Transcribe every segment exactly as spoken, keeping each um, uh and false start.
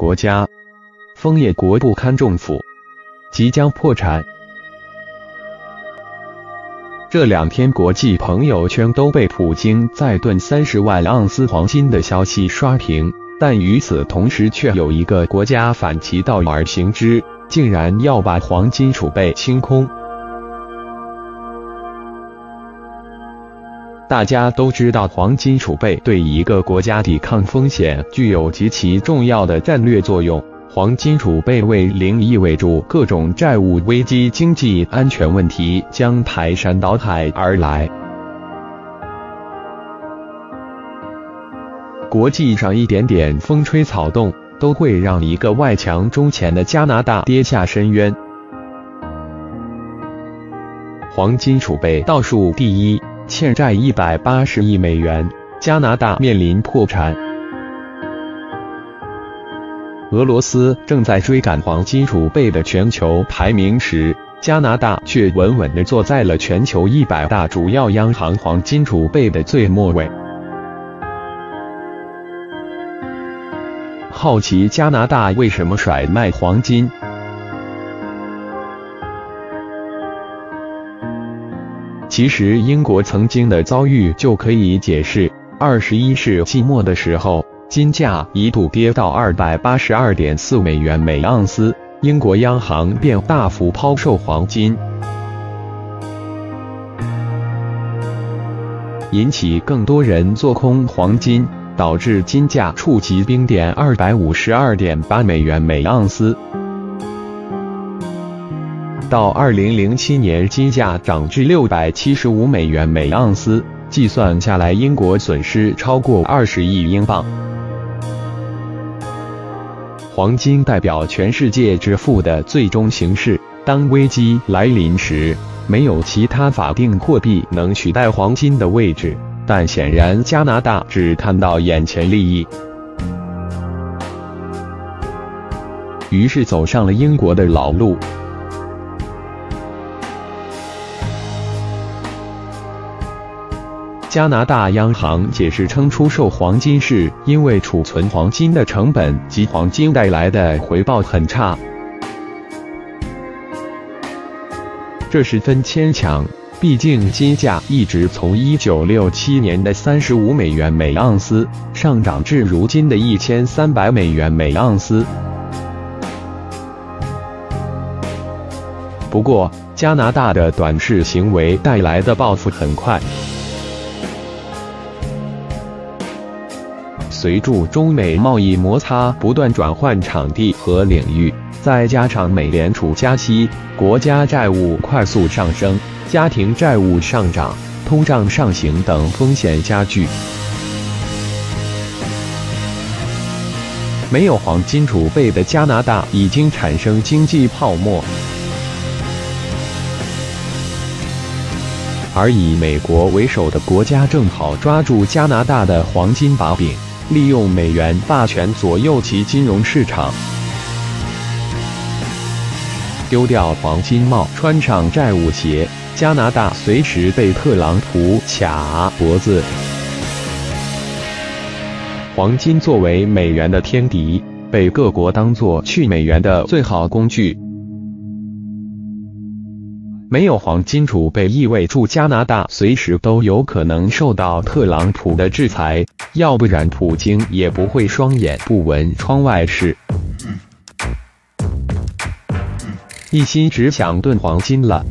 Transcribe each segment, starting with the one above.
国家，枫叶国不堪重负，即将破产。这两天国际朋友圈都被普京再吨三十万盎司黄金的消息刷屏，但与此同时却有一个国家反其道而行之，竟然要把黄金储备清空。大家都知道，黄金储备对一个国家抵抗风险具有极其重要的战略作用。黄金储备为零意味着各种债务危机、经济安全问题将排山倒海而来。国际上一点点风吹草动，都会让一个外强中乾的加拿大跌下深渊。黄金储备倒数第一，欠债一百八十亿美元，加拿大面临破产。俄罗斯正在追赶黄金储备的全球排名时，加拿大却稳稳地坐在了全球一百大主要央行黄金储备的最末位。好奇加拿大为什么甩卖黄金？其实英国曾经的遭遇就可以解释，二十一世纪末的时候，金价一度跌到 二百八十二点四美元每盎司，英国央行便大幅抛售黄金，引起更多人做空黄金，导致金价触及冰点 二百五十二点八美元每盎司。到二零零七年，金价涨至六百七十五美元每盎司，计算下来，英国损失超过二十亿英镑。黄金代表全世界致富的最终形式，当危机来临时，没有其他法定货币能取代黄金的位置，但显然加拿大只看到眼前利益，于是走上了英国的老路。加拿大央行解释称，出售黄金是因为储存黄金的成本及黄金带来的回报很差，这十分牵强，毕竟金价一直从一九六七年的三十五美元每盎司上涨至如今的一千三百美元每盎司。不过，加拿大的短视行为带来的报复很快。随着中美贸易摩擦不断转换场地和领域，再加上美联储加息，国家债务快速上升，家庭债务上涨，通胀上行等风险加剧。没有黄金储备的加拿大已经产生经济泡沫，而以美国为首的国家正好抓住加拿大的黄金把柄，利用美元霸权左右其金融市场，丢掉黄金帽，穿上债务鞋，加拿大随时被特朗普卡脖子。黄金作为美元的天敌，被各国当作去美元的最好工具。没有黄金储备意味着加拿大随时都有可能受到特朗普的制裁，要不然普京也不会双眼不闻窗外事，一心只想囤黄金了。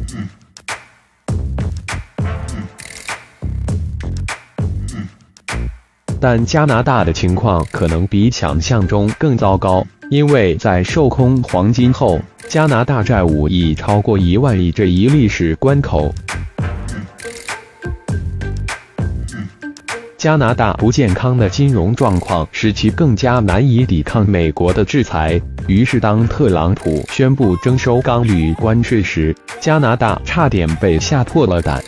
但加拿大的情况可能比想象中更糟糕，因为在售空黄金后，加拿大债务已超过一万亿这一历史关口。加拿大不健康的金融状况使其更加难以抵抗美国的制裁，于是当特朗普宣布征收钢铝关税时，加拿大差点被吓破了胆。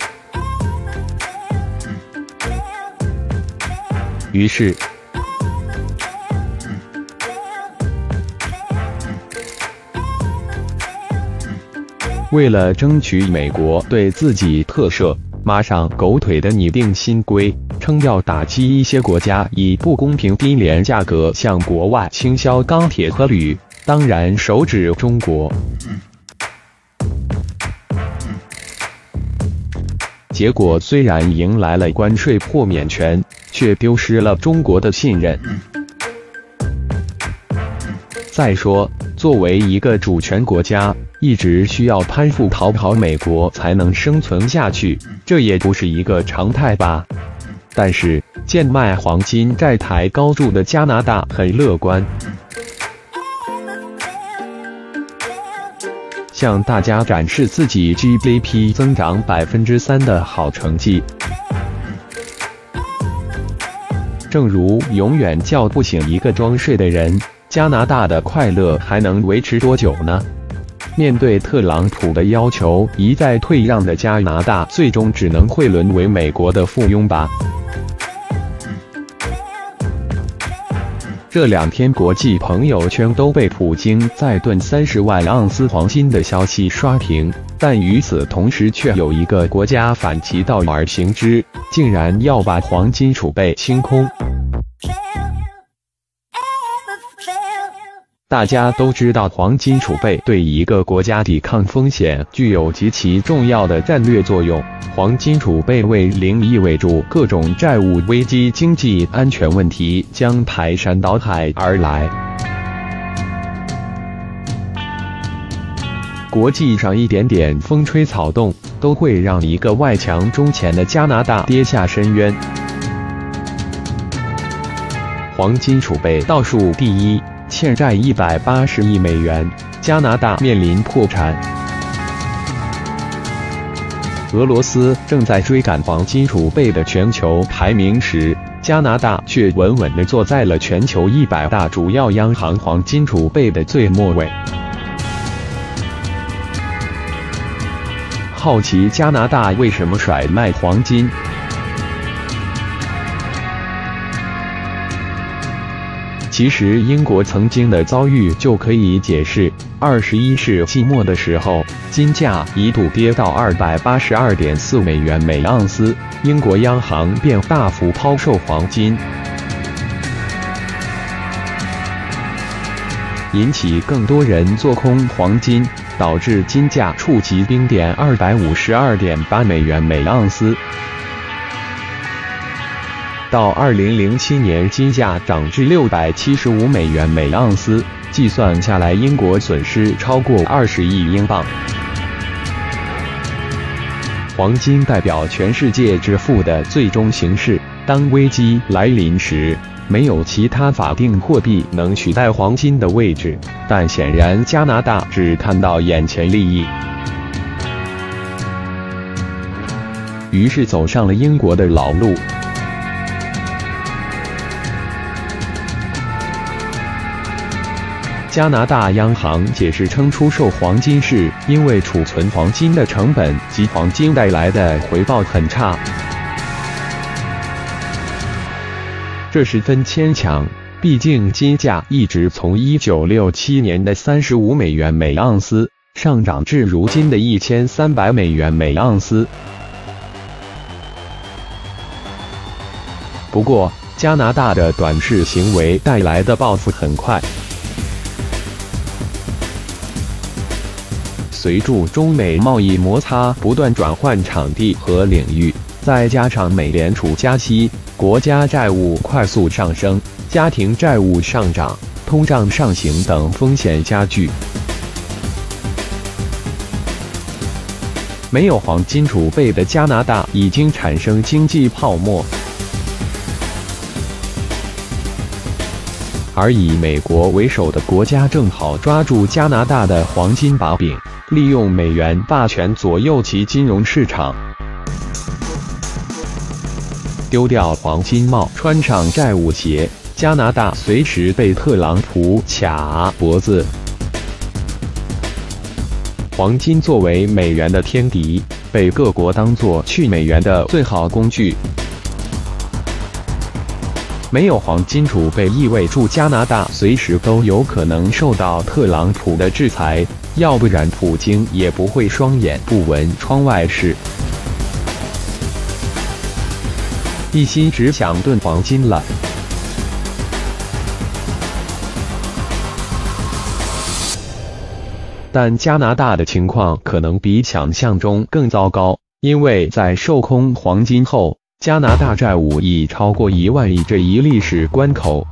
于是，为了争取美国对自己特赦，马上狗腿的拟定新规， 称要打击一些国家以不公平低廉价格向国外倾销钢铁和铝，当然手指中国。结果虽然迎来了关税豁免权，却丢失了中国的信任。再说，作为一个主权国家，一直需要攀附讨好美国才能生存下去，这也不是一个常态吧。但是，贱卖黄金债台高筑的加拿大很乐观，向大家展示自己 G D P 增长百分之三的好成绩。正如永远叫不醒一个装睡的人，加拿大的快乐还能维持多久呢？面对特朗普的要求，一再退让的加拿大，最终只能会沦为美国的附庸吧。这两天，国际朋友圈都被普京再吨三十万盎司黄金的消息刷屏，但与此同时，却有一个国家反其道而行之，竟然要把黄金储备清空。大家都知道，黄金储备对一个国家抵抗风险具有极其重要的战略作用。黄金储备为零意味着各种债务危机、经济安全问题将排山倒海而来。国际上一点点风吹草动，都会让一个外强中乾的加拿大跌下深渊。黄金储备倒数第一，欠债一百八十亿美元，加拿大面临破产。俄罗斯正在追赶黄金储备的全球排名时，加拿大却稳稳地坐在了全球一百大主要央行黄金储备的最末位。好奇加拿大为什么甩卖黄金？其实英国曾经的遭遇就可以解释，二十一世纪末的时候，金价一度跌到二百八十二点四美元每盎司，英国央行便大幅抛售黄金，引起更多人做空黄金，导致金价触及冰点二百五十二点八美元每盎司。到二零零七年，金价涨至六百七十五美元每盎司，计算下来，英国损失超过二十亿英镑。黄金代表全世界致富的最终形式，当危机来临时，没有其他法定货币能取代黄金的位置，但显然加拿大只看到眼前利益，于是走上了英国的老路。加拿大央行解释称，出售黄金是因为储存黄金的成本及黄金带来的回报很差，这十分牵强，毕竟金价一直从一九六七年的三十五美元每盎司上涨至如今的一千三百美元每盎司。不过，加拿大的短视行为带来的报复很快。随着中美贸易摩擦不断转换场地和领域，再加上美联储加息，国家债务快速上升，家庭债务上涨，通胀上行等风险加剧。没有黄金储备的加拿大已经产生经济泡沫，而以美国为首的国家正好抓住加拿大的黄金把柄，利用美元霸权左右其金融市场，丢掉黄金帽，穿上债务鞋，加拿大随时被特朗普卡脖子。黄金作为美元的天敌，被各国当作去美元的最好工具。没有黄金储备意味着加拿大随时都有可能受到特朗普的制裁，要不然普京也不会双眼不闻窗外事。 一心只想囤黄金了。但加拿大的情况可能比想象中更糟糕，因为在售空黄金后，加拿大债务已超过一万亿这一历史关口。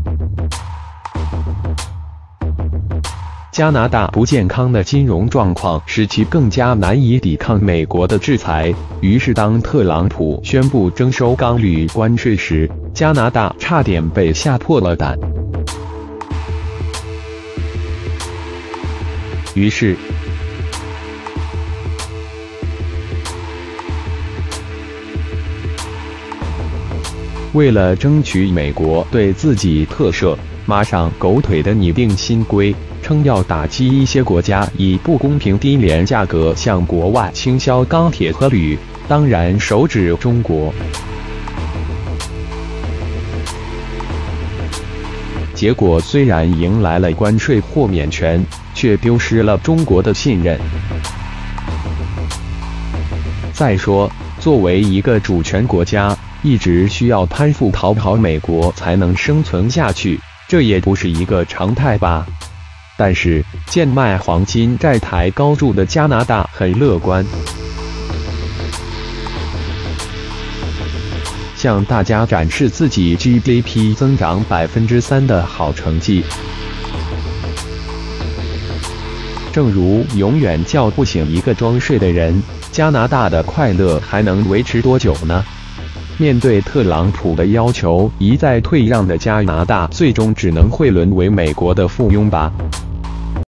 加拿大不健康的金融状况使其更加难以抵抗美国的制裁，于是当特朗普宣布征收钢铝关税时，加拿大差点被吓破了胆。于是，为了争取美国对自己特赦，马上狗腿的拟定新规，称要打击一些国家以不公平低廉价格向国外倾销钢铁和铝，当然手指中国。结果虽然迎来了关税豁免权，却丢失了中国的信任。再说，作为一个主权国家，一直需要攀附讨好美国才能生存下去，这也不是一个常态吧。但是，贱卖黄金债台高筑的加拿大很乐观，向大家展示自己 G D P 增长百分之三的好成绩。正如永远叫不醒一个装睡的人，加拿大的快乐还能维持多久呢？面对特朗普的要求，一再退让的加拿大最终只能会沦为美国的附庸吧。